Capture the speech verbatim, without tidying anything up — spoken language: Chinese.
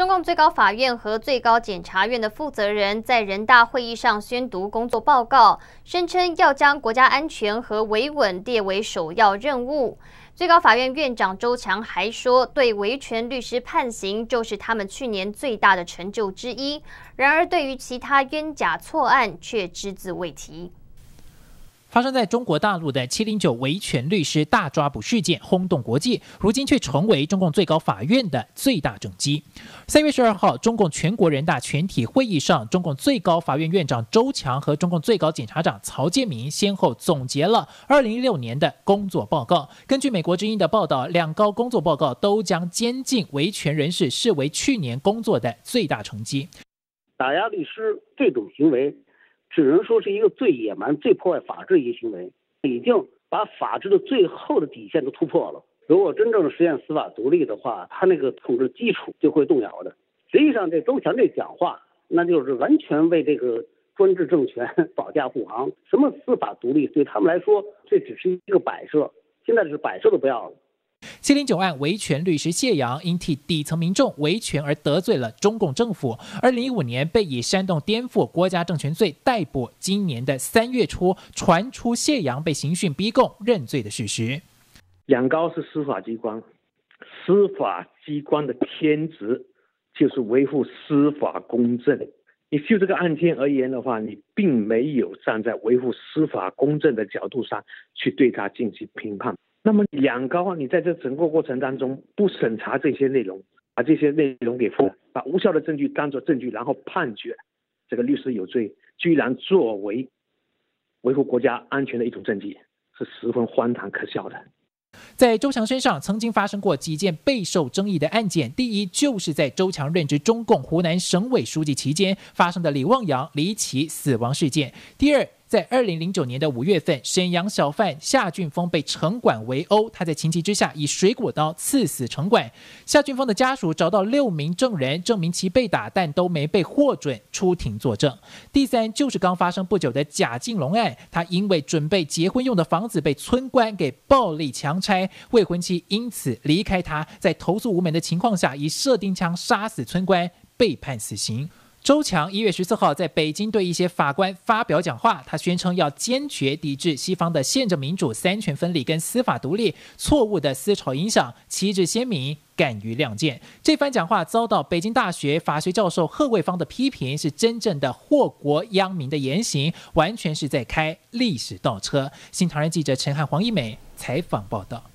中共最高法院和最高检察院的负责人在人大会议上宣读工作报告，声称要将国家安全和维稳列为首要任务。最高法院院长周强还说，对维权律师判刑就是他们去年最大的成就之一。然而，对于其他冤假错案却只字未提。 发生在中国大陆的七零九维权律师大抓捕事件轰动国际，如今却成为中共最高法院的最大政绩。三月十二号，中共全国人大全体会议上，中共最高法院院长周强和中共最高检察长曹建明先后总结了二零一六年的工作报告。根据美国之音的报道，两高工作报告都将监禁维权人士视为去年工作的最大成绩。 打压律师这种行为，只能说是一个最野蛮、最破坏法治的一个行为，已经把法治的最后的底线都突破了。如果真正实现司法独立的话，他那个统治基础就会动摇的。实际上，这周强这讲话，那就是完全为这个专制政权保驾护航。什么司法独立，对他们来说，这只是一个摆设。现在是摆设都不要了。 七零九案维权律师谢阳因替底层民众维权而得罪了中共政府，二零一五年被以煽动颠覆国家政权罪逮捕。今年的三月初，传出谢阳被刑讯逼供认罪的事实。 两高是司法机关，司法机关的天职就是维护司法公正。你就这个案件而言的话，你并没有站在维护司法公正的角度上去对他进行评判。那么两高，你在这整个过程当中不审查这些内容，把这些内容给封，把无效的证据当作证据，然后判决这个律师有罪，居然作为维护国家安全的一种政绩，是十分荒唐可笑的。 在周强身上曾经发生过几件备受争议的案件，第一就是在周强任职中共湖南省委书记期间发生的李旺阳离奇死亡事件。第二，在二零零九年的五月份，沈阳小贩夏俊峰被城管围殴，他在情急之下以水果刀刺死城管。夏俊峰的家属找到六名证人，证明其被打，但都没被获准出庭作证。第三，就是刚发生不久的贾静龙案，他因为准备结婚用的房子被村官给暴力强拆，未婚妻因此离开他，在投诉无门的情况下，以射钉枪杀死村官，被判死刑。周强一月十四号在北京对一些法官发表讲话，他宣称要坚决抵制西方的宪政民主、三权分立跟司法独立错误的思潮影响，旗帜鲜明，敢于亮剑。这番讲话遭到北京大学法学教授贺卫方的批评，是真正的祸国殃民的言行，完全是在开历史倒车。新唐人记者陈汉、黄一美采访报道。